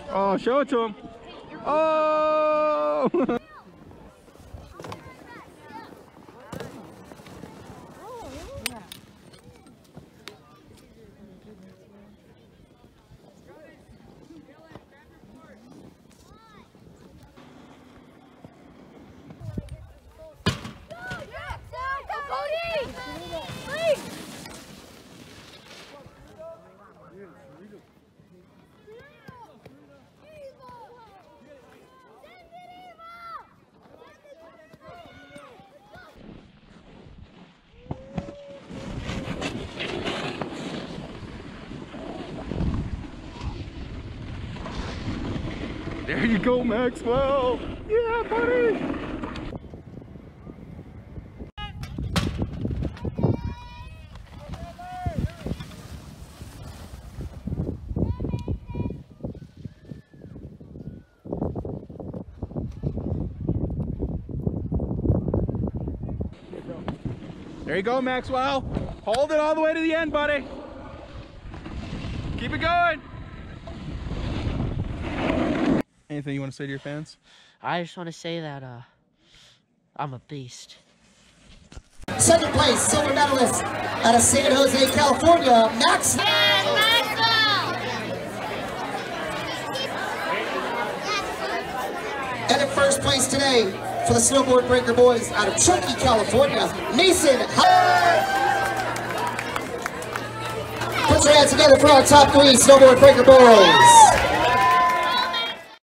Oh, show it to him. Oh! There you go, Maxwell. Yeah, buddy. There you go, Maxwell. Hold it all the way to the end, buddy. Keep it going. Anything you want to say to your fans? I just want to say that I'm a beast. Second place, silver medalist out of San Jose, California, Max. And in first place today for the snowboard breaker boys out of Truckee, California, Mason. Put your hands together for our top 3 snowboard breaker boys.